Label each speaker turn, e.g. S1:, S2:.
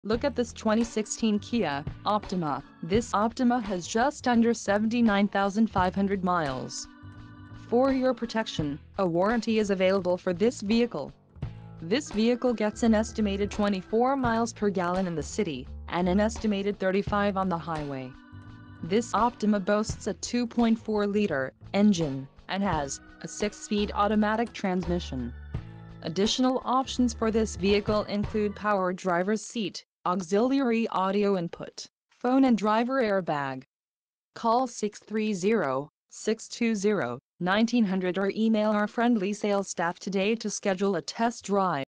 S1: Look at this 2016 Kia Optima. This Optima has just under 79,500 miles. For your protection, a warranty is available for this vehicle. This vehicle gets an estimated 24 miles per gallon in the city, and an estimated 35 on the highway. This Optima boasts a 2.4-liter engine, and has a 6-speed automatic transmission. Additional options for this vehicle include power driver's seat, auxiliary audio input, phone and driver airbag. Call 630-620-1900 or email our friendly sales staff today to schedule a test drive.